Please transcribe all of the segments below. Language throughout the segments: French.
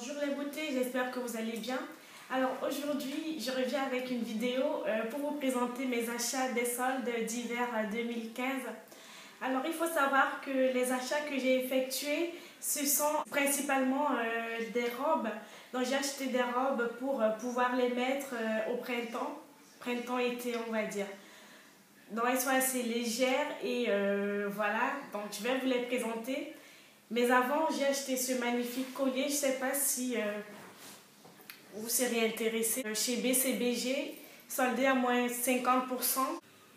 Bonjour les beautés, j'espère que vous allez bien. Alors aujourd'hui, je reviens avec une vidéo pour vous présenter mes achats des soldes d'hiver 2015. Alors il faut savoir que les achats que j'ai effectués, ce sont principalement des robes. Donc j'ai acheté des robes pour pouvoir les mettre au printemps-été on va dire. Donc elles sont assez légères et voilà, donc je vais vous les présenter. Mais avant, j'ai acheté ce magnifique collier. Je ne sais pas si vous serez intéressé. Chez BCBG, soldé à moins 50%.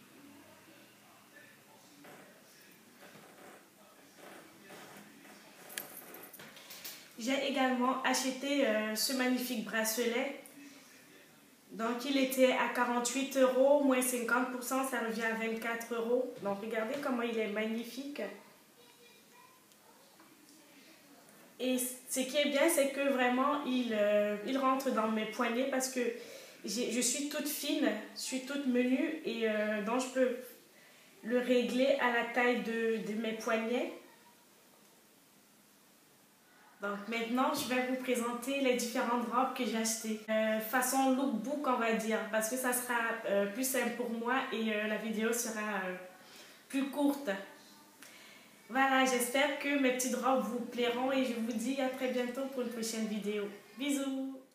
J'ai également acheté ce magnifique bracelet. Donc il était à 48 €, moins 50%, ça revient à 24 €. Donc regardez comment il est magnifique. Et ce qui est bien, c'est que vraiment, il rentre dans mes poignets parce que je suis toute fine, je suis toute menue et donc je peux le régler à la taille de mes poignets. Donc maintenant, je vais vous présenter les différentes robes que j'ai achetées. Façon lookbook, on va dire, parce que ça sera plus simple pour moi et la vidéo sera plus courte. Voilà, j'espère que mes petites robes vous plairont et je vous dis à très bientôt pour une prochaine vidéo. Bisous!